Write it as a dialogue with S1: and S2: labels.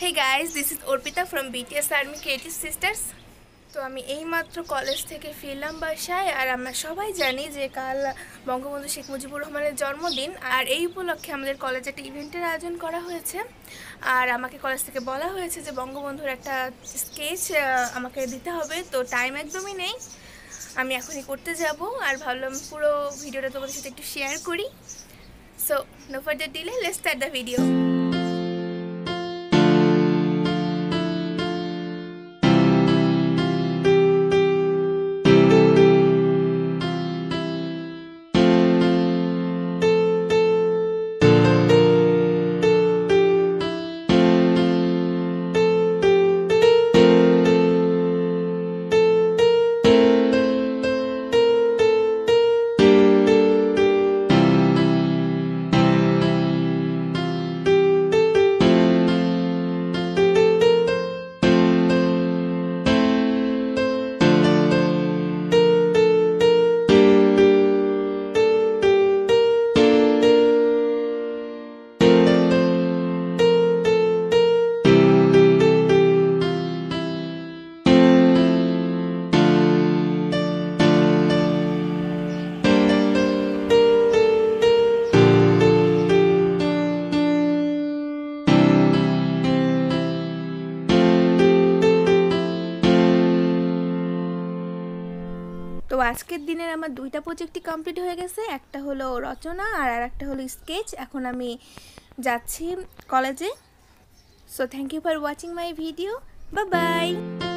S1: Hey guys, this is Orpita from BTS Army Creative Sisters. তো আমি এইমাত্র college থেকে ফিরলাম বাসায়। আর আমরা সবাই জানি যে কাল বঙ্গবন্ধু শেখ মুজিবুর রহমানের জন্মদিন, আর এই উপলক্ষে আমাদের কলেজে একটা ইভেন্টের আয়োজন করা হয়েছে। আর আমাকে কলেজ থেকে বলা হয়েছে যে বঙ্গবন্ধুর একটা স্কেচ আমাকে দিতে হবে, তো টাইম একদমই নেই, আমি এখনই করতে যাব। আর ভাবলাম পুরো ভিডিওটা তোমাদের সাথে একটু শেয়ার করি। So no further delay, let's start the video. তো আজকের দিনের আমার দুইটা প্রজেক্টই কমপ্লিট হয়ে গেছে, একটা হলো রচনা আর একটা হলো স্কেচ। এখন আমি যাচ্ছি কলেজে। So thank you for watching my video, bye by.